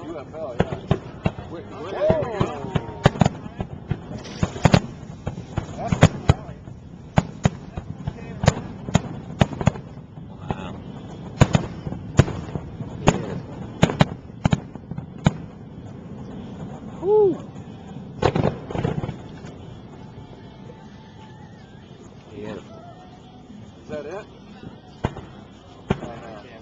UFL, yeah. Where Oh. Wow. Yeah. Woo. Beautiful. Is that it? Oh, no. Okay.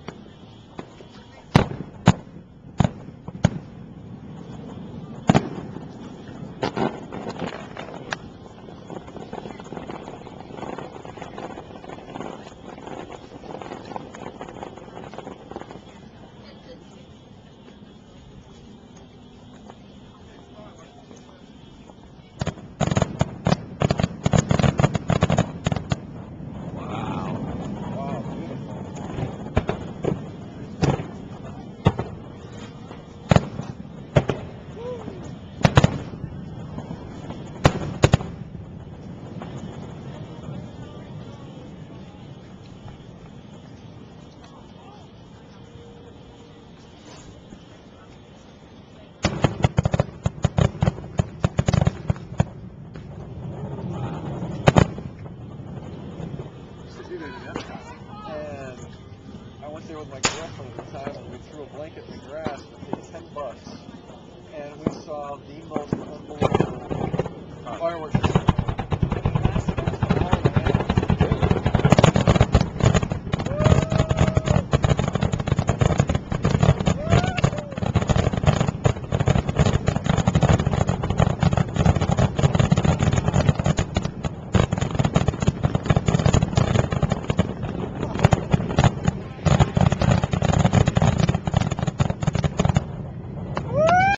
And I went there with my girlfriend at the time, and we threw a blanket in the grass and paid $10. And we saw the most unbelievable fireworks